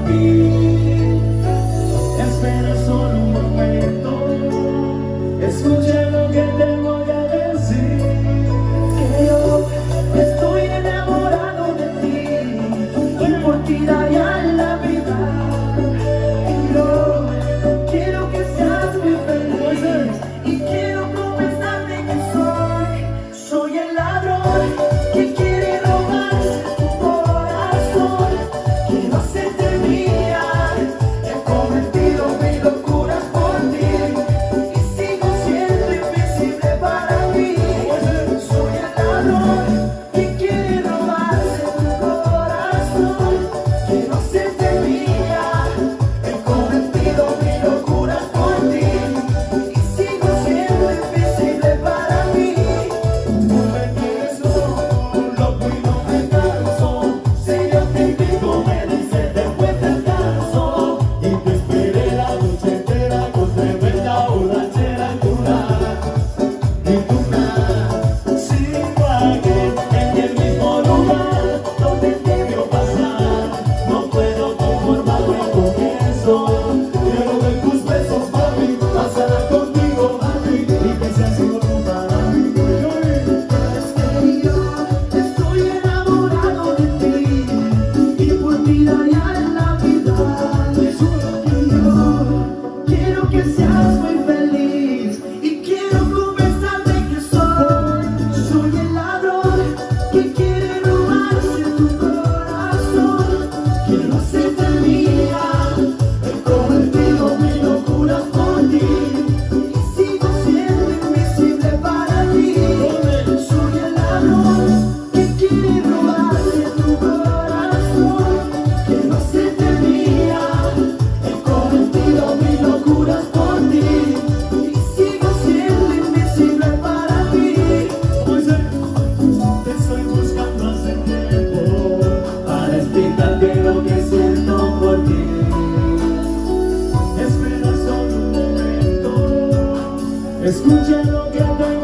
mí. Espera solo un momento, escucha lo que te voy a decir. Que yo estoy enamorado de ti y por ti daría la vida. Y yo quiero que seas muy feliz y quiero confesarte que soy el ladrón que quiere robarse tu corazón. Quiero hacerte mía, he cometido mil locuras por ti y sigo siendo invisible para mí. Soy el ladrón que quiere robarse tu corazón. Quiero hacerte mía, he cometido mil locuras por ti y sigo siendo invisible para mí. Tú me tienes loco y no me canso. Si yo te digo, me dices después descanso. Y te esperé la noche entera con tremenda borrachera en tu nada. Y tú nada, sigo aquí en el mismo lugar donde te vio pasar. No puedo conformarme con eso. Quiero ver tus besos, mami, pasará contigo, mami, y que seas solo para mí. Es que yo estoy enamorado de ti y por ti daría la vida. Y yo quiero que seas muy feliz y quiero confesarte que soy el ladrón que quiere robarse tu corazón. Quiero hacerte mía, he cometido mil locuras por ti y sigo siendo invisible para ti. Soy el ladrón que quiere robarse tu corazón. Quiero hacerte mía, he cometido mil locuras por ti y sigo siendo invisible para ti. Te estoy buscando hace tiempo para explicarte lo que siento por ti. Espera solo un momento, escucha lo que te